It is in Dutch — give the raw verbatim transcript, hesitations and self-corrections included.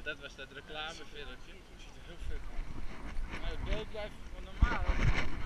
Dat was dat reclamefilmpje. Het ziet er heel vet uit. Maar het beeld blijft van normaal.